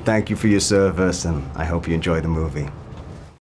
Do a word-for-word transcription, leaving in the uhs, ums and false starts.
thank you for your service, and I hope you enjoy the movie.